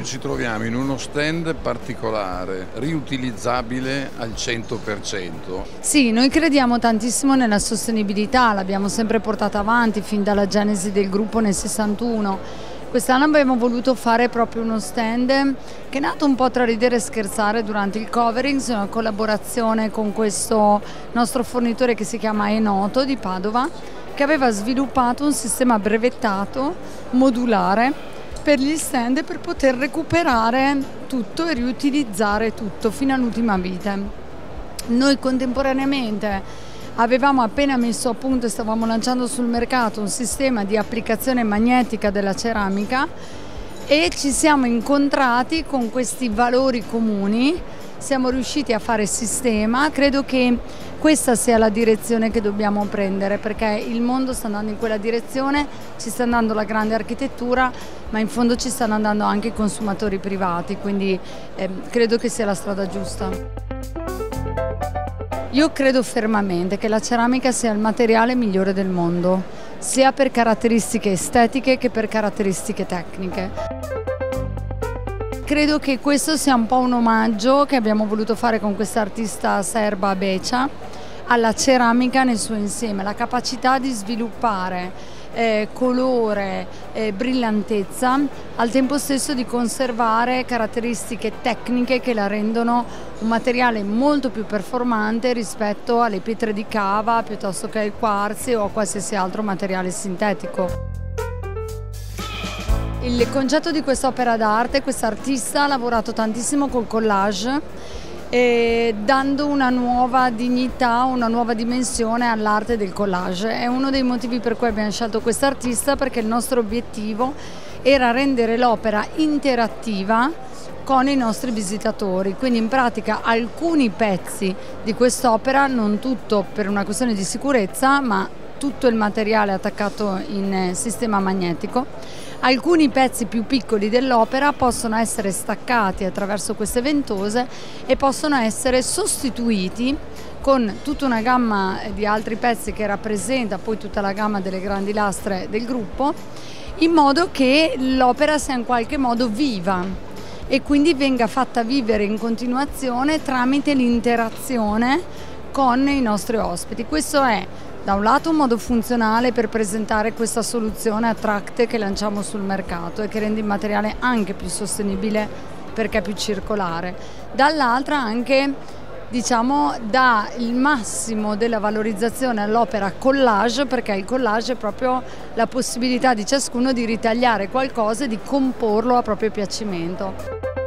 ci troviamo in uno stand particolare, riutilizzabile al 100%. Sì, noi crediamo tantissimo nella sostenibilità, l'abbiamo sempre portata avanti fin dalla genesi del gruppo nel 61. Quest'anno abbiamo voluto fare proprio uno stand che è nato un po' tra ridere e scherzare durante il Coverings, una collaborazione con questo nostro fornitore che si chiama Enoto di Padova, che aveva sviluppato un sistema brevettato modulare per gli stand per poter recuperare tutto e riutilizzare tutto fino all'ultima vite. Noi contemporaneamente avevamo appena messo a punto e stavamo lanciando sul mercato un sistema di applicazione magnetica della ceramica e ci siamo incontrati con questi valori comuni, siamo riusciti a fare sistema. Credo che questa sia la direzione che dobbiamo prendere, perché il mondo sta andando in quella direzione, ci sta andando la grande architettura, ma in fondo ci stanno andando anche i consumatori privati, quindi credo che sia la strada giusta. Io credo fermamente che la ceramica sia il materiale migliore del mondo, sia per caratteristiche estetiche che per caratteristiche tecniche. Credo che questo sia un po' un omaggio che abbiamo voluto fare con questa artista serba Beca alla ceramica nel suo insieme, la capacità di sviluppare colore, brillantezza, al tempo stesso di conservare caratteristiche tecniche che la rendono un materiale molto più performante rispetto alle pietre di cava piuttosto che ai quarzi o a qualsiasi altro materiale sintetico. Il concetto di quest'opera d'arte, questa artista ha lavorato tantissimo col collage, dando una nuova dignità, una nuova dimensione all'arte del collage. È uno dei motivi per cui abbiamo scelto quest'artista, perché il nostro obiettivo era rendere l'opera interattiva con i nostri visitatori, quindi in pratica alcuni pezzi di quest'opera, non tutto per una questione di sicurezza, ma tutto il materiale attaccato in sistema magnetico. Alcuni pezzi più piccoli dell'opera possono essere staccati attraverso queste ventose e possono essere sostituiti con tutta una gamma di altri pezzi che rappresenta poi tutta la gamma delle grandi lastre del gruppo, in modo che l'opera sia in qualche modo viva e quindi venga fatta vivere in continuazione tramite l'interazione con i nostri ospiti. Questo è da un lato un modo funzionale per presentare questa soluzione Attract che lanciamo sul mercato e che rende il materiale anche più sostenibile perché è più circolare, dall'altra anche dà il massimo della valorizzazione all'opera collage, perché il collage è proprio la possibilità di ciascuno di ritagliare qualcosa e di comporlo a proprio piacimento.